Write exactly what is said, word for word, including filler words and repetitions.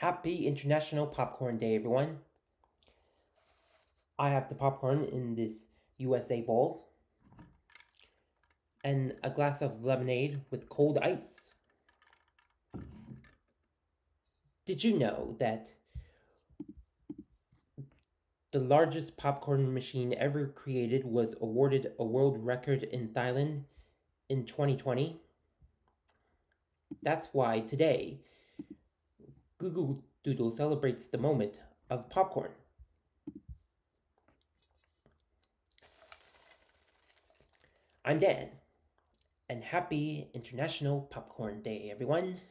Happy International Popcorn Day, everyone. I have the popcorn in this U S A bowl and a glass of lemonade with cold ice. Did you know that the largest popcorn machine ever created was awarded a world record in Thailand in twenty twenty? That's why today, Google Doodle celebrates the moment of popcorn. I'm Dan, and happy International Popcorn Day, everyone.